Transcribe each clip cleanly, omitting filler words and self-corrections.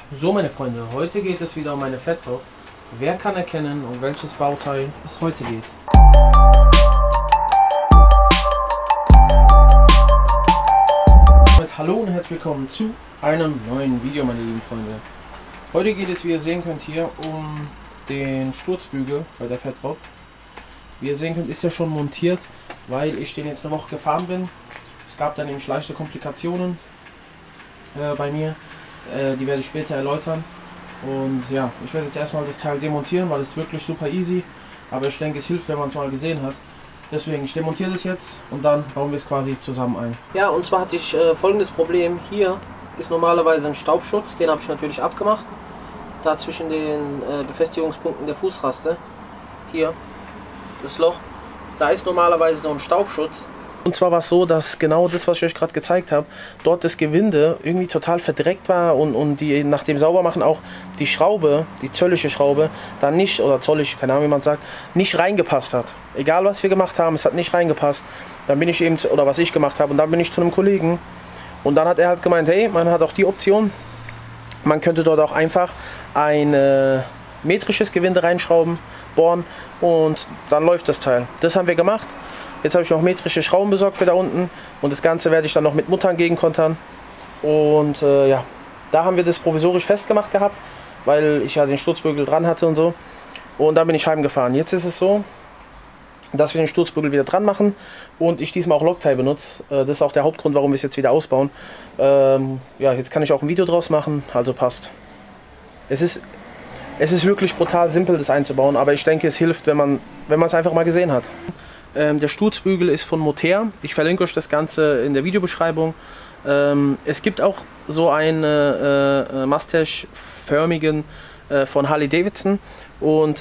So meine Freunde, heute geht es wieder um eine Flatbob. Wer kann erkennen, um welches Bauteil es heute geht? Hallo und herzlich willkommen zu einem neuen Video, meine lieben Freunde. Heute geht es, wie ihr sehen könnt, hier um den Sturzbügel bei der Flatbob. Wie ihr sehen könnt, ist er schon montiert, weil ich den jetzt eine Woche gefahren bin. Es gab dann eben leichte Komplikationen bei mir. Die werde ich später erläutern. Und ja, ich werde jetzt erstmal das Teil demontieren, weil es wirklich super easy. Aber ich denke, es hilft, wenn man es mal gesehen hat. Deswegen, ich demontiere das jetzt und dann bauen wir es quasi zusammen ein. Ja, und zwar hatte ich folgendes Problem. Hier ist normalerweise ein Staubschutz, den habe ich natürlich abgemacht. Da zwischen den Befestigungspunkten der Fußraste. Hier, das Loch. Da ist normalerweise so ein Staubschutz. Und zwar war es so, dass genau das, was ich euch gerade gezeigt habe, dort das Gewinde irgendwie total verdreckt war und die nach dem Saubermachen auch die Schraube, die zöllische Schraube, dann nicht, oder zollig, keine Ahnung wie man sagt, nicht reingepasst hat. Egal was wir gemacht haben, es hat nicht reingepasst. Dann bin ich eben, oder was ich gemacht habe, und dann bin ich zu einem Kollegen und dann hat er halt gemeint, hey, man hat auch die Option, man könnte dort auch einfach ein metrisches Gewinde reinschrauben, bohren und dann läuft das Teil. Das haben wir gemacht. Jetzt habe ich noch metrische Schrauben besorgt für da unten und das Ganze werde ich dann noch mit Muttern gegenkontern. Und ja, da haben wir das provisorisch festgemacht gehabt, weil ich ja den Sturzbügel dran hatte und so. Und dann bin ich heimgefahren. Jetzt ist es so, dass wir den Sturzbügel wieder dran machen und ich diesmal auch Loctite benutze. Das ist auch der Hauptgrund, warum wir es jetzt wieder ausbauen. Ja, jetzt kann ich auch ein Video draus machen, also passt. Es ist wirklich brutal simpel, das einzubauen, aber ich denke, es hilft, wenn man es einfach mal gesehen hat. Der Sturzbügel ist von Moter. Ich verlinke euch das Ganze in der Videobeschreibung. Es gibt auch so einen Mustache-förmigen von Harley-Davidson. Und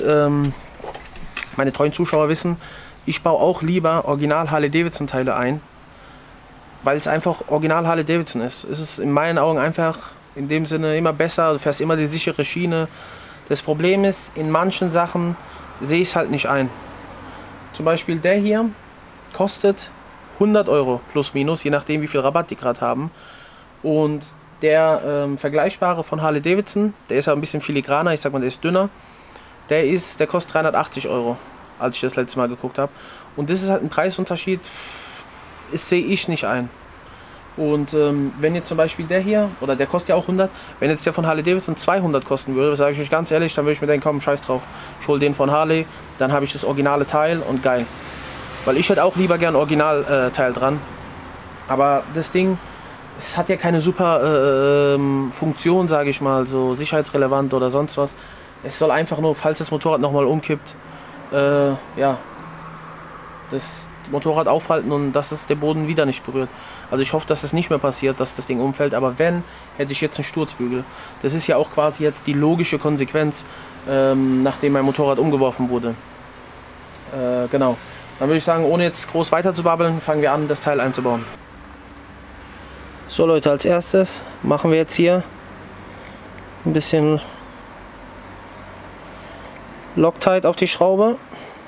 meine treuen Zuschauer wissen, ich baue auch lieber Original Harley-Davidson-Teile ein, weil es einfach Original Harley-Davidson ist. Es ist in meinen Augen einfach in dem Sinne immer besser. Du fährst immer die sichere Schiene. Das Problem ist, in manchen Sachen sehe ich es halt nicht ein. Zum Beispiel der hier kostet 100 Euro plus minus, je nachdem wie viel Rabatt die gerade haben. Und der vergleichbare von Harley Davidson, der ist ja ein bisschen filigraner, ich sag mal, der ist dünner. Der kostet 380 Euro, als ich das letzte Mal geguckt habe. Und das ist halt ein Preisunterschied, das sehe ich nicht ein. Und wenn jetzt zum Beispiel der hier, oder der kostet ja auch 100, wenn jetzt der von Harley Davidson 200 kosten würde, sage ich euch ganz ehrlich, dann würde ich mir denken, komm, scheiß drauf, ich hole den von Harley, dann habe ich das originale Teil und geil. Weil ich hätte auch lieber gern Originalteil dran. Aber das Ding, es hat ja keine super Funktion, sage ich mal, so sicherheitsrelevant oder sonst was. Es soll einfach nur, falls das Motorrad nochmal umkippt, ja, das Motorrad aufhalten und dass es der Boden wieder nicht berührt. Also ich hoffe, dass es nicht mehr passiert, dass das Ding umfällt, aber wenn, hätte ich jetzt einen Sturzbügel. Das ist ja auch quasi jetzt die logische Konsequenz, nachdem mein Motorrad umgeworfen wurde. Genau. Dann würde ich sagen, ohne jetzt groß weiter zu babbeln, fangen wir an, das Teil einzubauen. So Leute, als erstes machen wir jetzt hier ein bisschen Loctite auf die Schraube.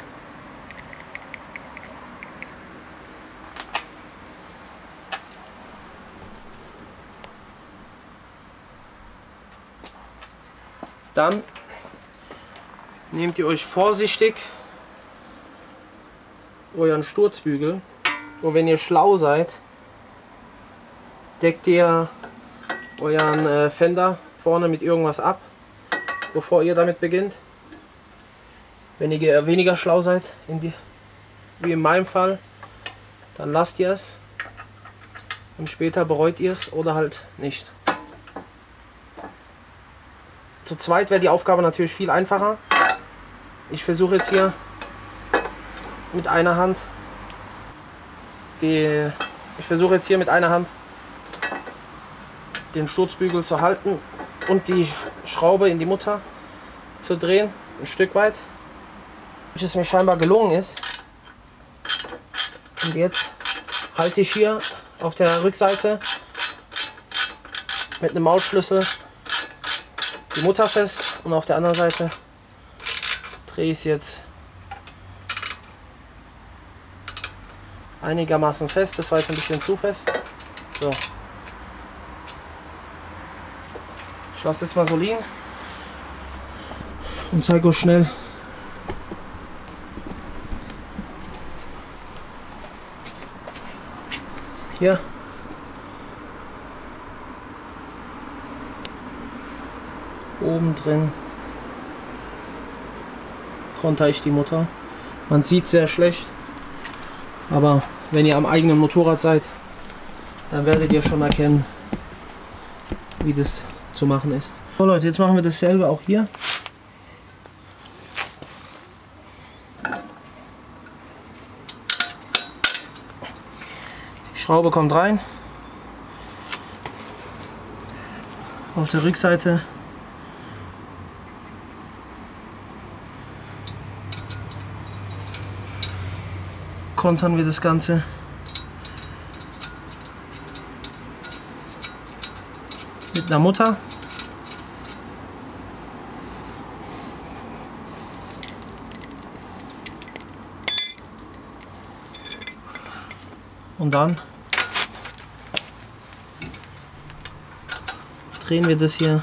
Dann nehmt ihr euch vorsichtig euren Sturzbügel und wenn ihr schlau seid, deckt ihr euren Fender vorne mit irgendwas ab, bevor ihr damit beginnt. Wenn ihr weniger schlau seid, wie in meinem Fall, dann lasst ihr es und später bereut ihr es oder halt nicht. Zu zweit wäre die Aufgabe natürlich viel einfacher. Ich versuche jetzt hier mit einer Hand den Sturzbügel zu halten und die Schraube in die Mutter zu drehen, ein Stück weit. Welches mir scheinbar gelungen ist. Und jetzt halte ich hier auf der Rückseite mit einem Maulschlüssel die Mutter fest und auf der anderen Seite drehe ich es jetzt einigermaßen fest. Das war jetzt ein bisschen zu fest. So. Ich lasse das mal so liegen und zeige euch schnell, hier oben drin konnte ich die Mutter. Man sieht sehr schlecht, aber wenn ihr am eigenen Motorrad seid, dann werdet ihr schon erkennen, wie das zu machen ist. So Leute, jetzt machen wir dasselbe auch hier. Die Schraube kommt rein. Auf der Rückseite kontern wir das Ganze mit einer Mutter. Und dann drehen wir das hier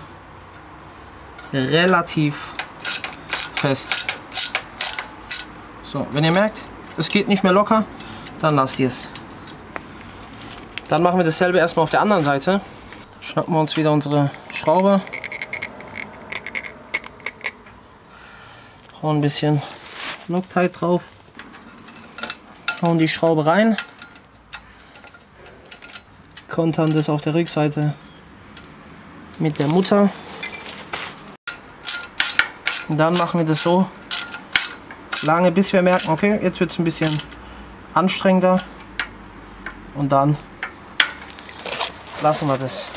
relativ fest. So, wenn ihr merkt, es geht nicht mehr locker, dann lasst ihr es. Dann machen wir dasselbe erstmal auf der anderen Seite. Schnappen wir uns wieder unsere Schraube. Hauen ein bisschen Loctite drauf. Hauen die Schraube rein. Kontern das auf der Rückseite mit der Mutter. Und dann machen wir das so lange, bis wir merken, okay, jetzt wird es ein bisschen anstrengender, und dann lassen wir das.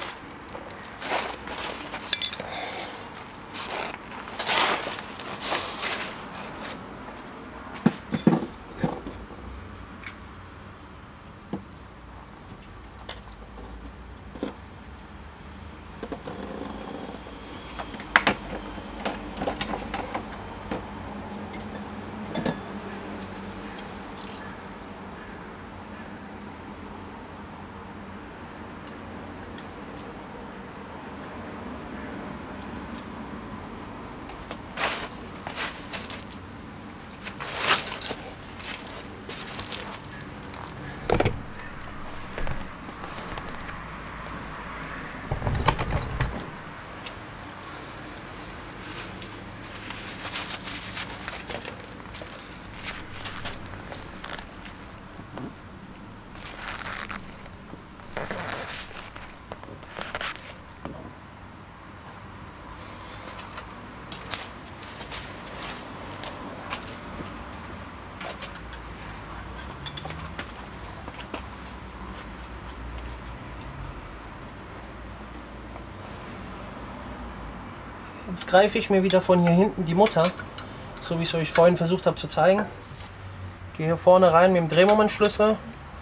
Jetzt greife ich mir wieder von hier hinten die Mutter, so wie ich es euch vorhin versucht habe zu zeigen. Gehe hier vorne rein mit dem Drehmomentschlüssel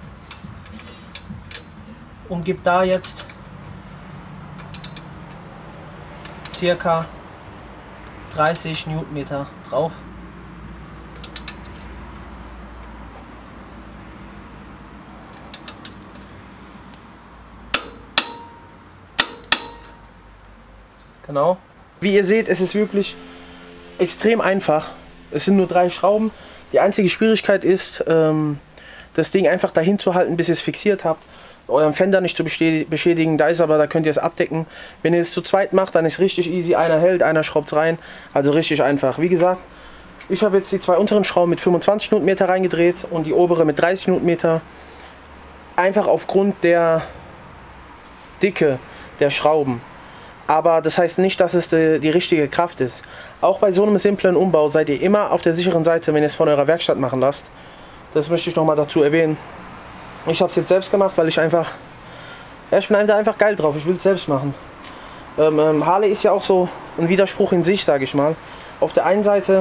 und gebe da jetzt circa 30 Newtonmeter drauf. Genau. Wie ihr seht, es ist wirklich extrem einfach. Es sind nur 3 Schrauben. Die einzige Schwierigkeit ist, das Ding einfach dahin zu halten, bis ihr es fixiert habt. Euren Fender nicht zu beschädigen. Da ist aber, da könnt ihr es abdecken. Wenn ihr es zu zweit macht, dann ist richtig easy. Einer hält, einer schraubt es rein. Also richtig einfach. Wie gesagt, ich habe jetzt die 2 unteren Schrauben mit 25 Newtonmeter reingedreht und die obere mit 30 Newtonmeter. Einfach aufgrund der Dicke der Schrauben. Aber das heißt nicht, dass es die richtige Kraft ist. Auch bei so einem simplen Umbau seid ihr immer auf der sicheren Seite, wenn ihr es von eurer Werkstatt machen lasst. Das möchte ich nochmal dazu erwähnen. Ich habe es jetzt selbst gemacht, weil ich einfach... Ja, ich bin einfach geil drauf, ich will es selbst machen. Harley ist ja auch so ein Widerspruch in sich, sage ich mal. Auf der einen Seite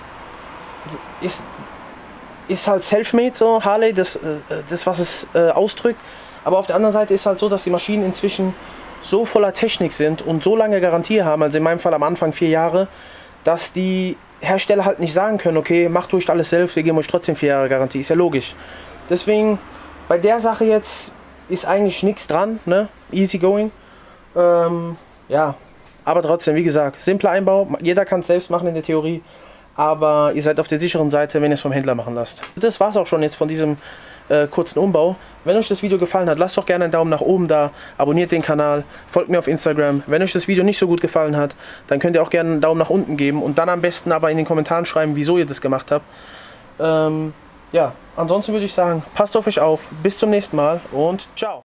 ist halt self-made so, Harley, das was es ausdrückt. Aber auf der anderen Seite ist halt so, dass die Maschinen inzwischen so voller Technik sind und so lange Garantie haben, also in meinem Fall am Anfang 4 Jahre, dass die Hersteller halt nicht sagen können, okay, macht euch alles selbst, wir geben euch trotzdem 4 Jahre Garantie, ist ja logisch. Deswegen, bei der Sache jetzt ist eigentlich nichts dran, ne? Easy going. Ja, Aber trotzdem, wie gesagt, simpler Einbau. Jeder kann es selbst machen in der Theorie. Aber ihr seid auf der sicheren Seite, wenn ihr es vom Händler machen lasst. Das war es auch schon jetzt von diesem kurzen Umbau. Wenn euch das Video gefallen hat, lasst doch gerne einen Daumen nach oben da, abonniert den Kanal, folgt mir auf Instagram. Wenn euch das Video nicht so gut gefallen hat, dann könnt ihr auch gerne einen Daumen nach unten geben und dann am besten aber in den Kommentaren schreiben, wieso ihr das gemacht habt. Ja, ansonsten würde ich sagen, passt auf euch auf, bis zum nächsten Mal und ciao!